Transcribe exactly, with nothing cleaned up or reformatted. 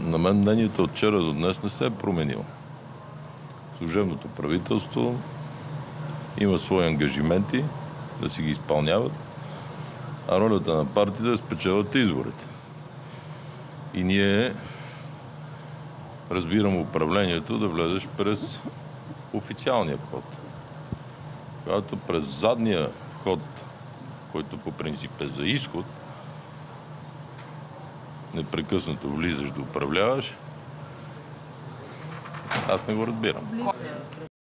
На мен мнението от вчера до днес не се е променило. Служебното правителство има свои ангажименти да си ги изпълняват, а ролята на партията е да спечелят изборите. И ние разбирам управлението да влезеш през официалния вход. Когато през задния вход, който по принцип е за изход, непрекъснато влизаш да управляваш, аз не го разбирам.